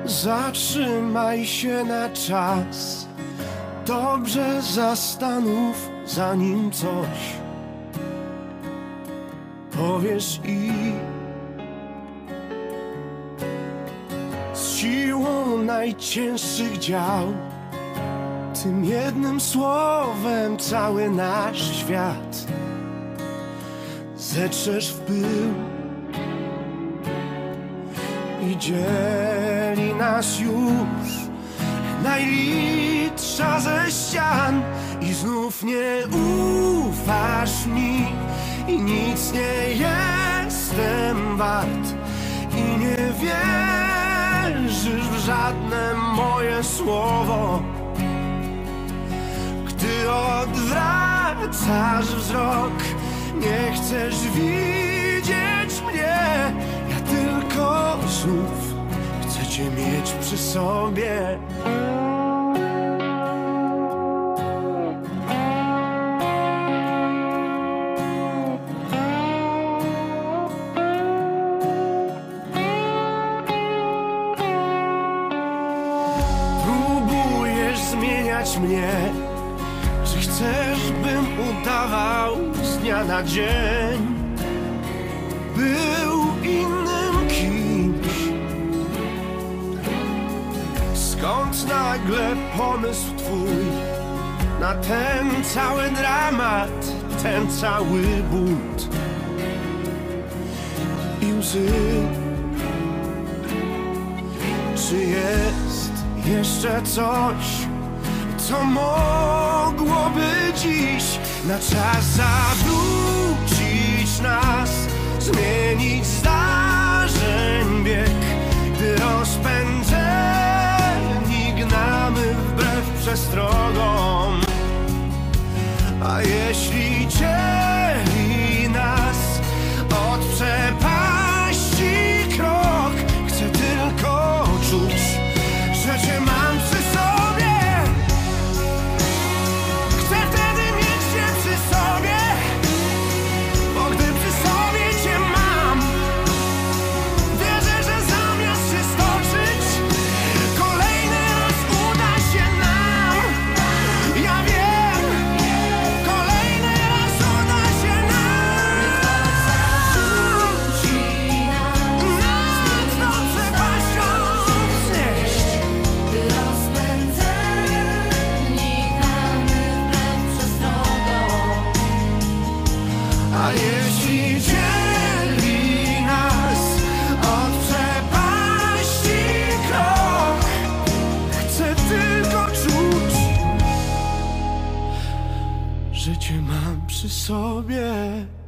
Zatrzymaj się na czas, dobrze zastanów, zanim coś powiesz i z siłą najcięższych dział, tym jednym słowem cały nasz świat zetrzesz w pył i dzieli nas już najlitsza ze ścian. I znów nie ufasz mi i nic nie jestem wart i nie wierzysz w żadne moje słowo. Gdy odwracasz wzrok, nie chcesz widzieć mnie. Ja tylko znów chcę cię mieć przy sobie. Próbujesz zmieniać mnie, że chcesz, bym udawał z dnia na dzień, był innym kimś. Skąd nagle pomysł twój na ten cały dramat, ten cały bunt i łzy? Czy jest jeszcze coś, co mogłoby dziś na czas zawrócić nas, zmienić zdarzeń bieg, gdy rozpędzeni gnamy wbrew przestrogom? A jeśli dzieli nas od przepaści krok, chcę tylko czuć, że cię mam przy sobie. Chcę wtedy mieć cię przy sobie, bo gdy przy sobie cię mam, wierzę, że zamiast się stoczyć, kolejny raz uda się nam. Ja wiem, kolejny raz uda się nam. Nad tą przepaścią znieść. A jeśli dzieli nas od przepaści krok, chcę tylko czuć, że cię mam przy sobie.